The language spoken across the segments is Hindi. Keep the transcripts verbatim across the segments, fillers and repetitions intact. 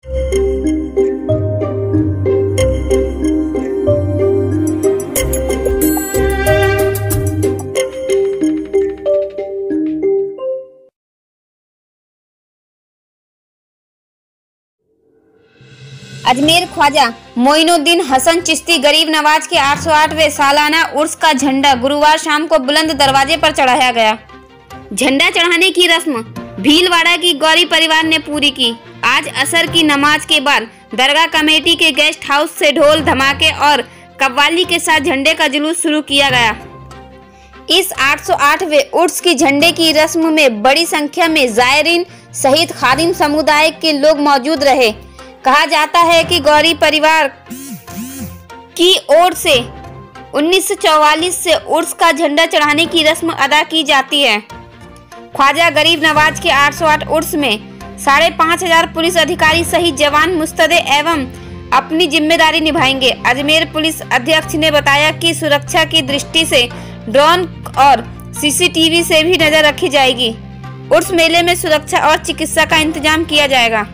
अजमेर ख्वाजा मोइनुद्दीन हसन चिश्ती गरीब नवाज के आठ सौ आठवें सालाना उर्स का झंडा गुरुवार शाम को बुलंद दरवाजे पर चढ़ाया गया। झंडा चढ़ाने की रस्म भीलवाड़ा की गौरी परिवार ने पूरी की। आज असर की नमाज के बाद दरगाह कमेटी के गेस्ट हाउस से ढोल धमाके और कव्वाली के साथ झंडे का जुलूस शुरू किया गया। इस आठ सौ आठवें उर्स की झंडे की रस्म में बड़ी संख्या में ज़ायरीन सहित खादिम समुदाय के लोग मौजूद रहे। कहा जाता है कि गौरी परिवार की ओर से उन्नीस सौ चौवालीस से उर्स का झंडा चढ़ाने की रस्म अदा की जाती है। ख्वाजा गरीब नवाज के आठ सौ आठ उर्स में साढ़े पाँच हजार पुलिस अधिकारी सहित जवान मुस्तैद एवं अपनी जिम्मेदारी निभाएंगे। अजमेर पुलिस अध्यक्ष ने बताया कि सुरक्षा की दृष्टि से ड्रोन और सीसीटीवी से भी नजर रखी जाएगी। उर्स मेले में सुरक्षा और चिकित्सा का इंतजाम किया जाएगा।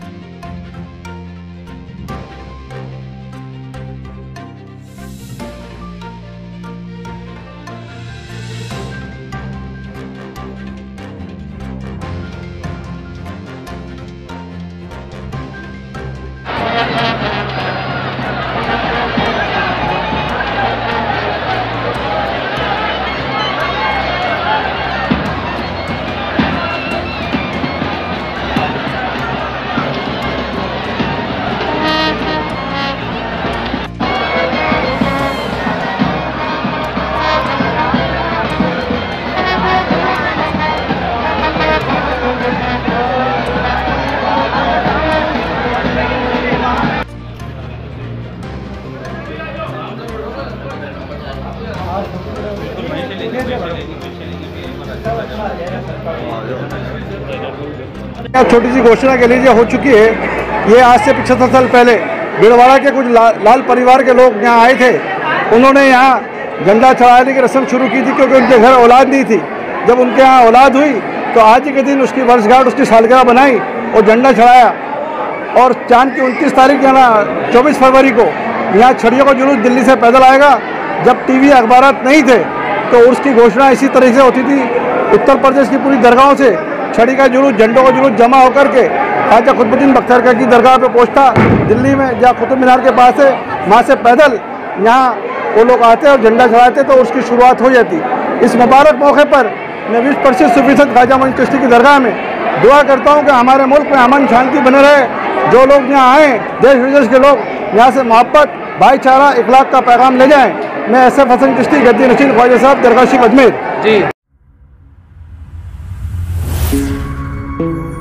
छोटी सी घोषणा के लिए हो चुकी है। ये आज से पचहत्तर साल पहले भीलवाड़ा के कुछ ला, लाल परिवार के लोग यहाँ आए थे। उन्होंने यहाँ झंडा चढ़ाने की रस्म शुरू की थी क्योंकि उनके घर औलाद नहीं थी। जब उनके यहाँ औलाद हुई तो आज ही के दिन उसकी वर्षगांठ उसकी सालगिरह बनाई और झंडा चढ़ाया। और चांद की उनतीस तारीख यानी चौबीस फरवरी को यहाँ छड़ियों का जुलूस दिल्ली से पैदल आएगा। जब टीवी अखबारात नहीं थे तो उसकी घोषणा इसी तरह से होती थी। उत्तर प्रदेश की पूरी दरगाहों से छड़ी का जुलूस, झंडों का जुलूस जमा होकर के ख्वाजा कुतुबुद्दीन बख्तियार की दरगाह पे पहुंचता दिल्ली में, जहाँ कुतुब मीनार के पास है। वहाँ से पैदल यहाँ वो लोग आते और झंडा चढ़ाते तो उसकी शुरुआत हो जाती। इस मुबारक मौके पर मैं बीस पच्चीस फीसद ख्वाजा मोइनुद्दीन चिश्ती की दरगाह में दुआ करता हूँ कि हमारे मुल्क में अमन शांति बने रहे। जो लोग यहाँ आए, देश विदेश के लोग यहाँ से मोहब्बत, भाईचारा, इखलाक का पैगाम ले जाएँ। मैं एस एफ हसन चिश्ती, गद्दी नशीन ख्वाजा साहब, दरगाह शरीफ अजमेर। जी।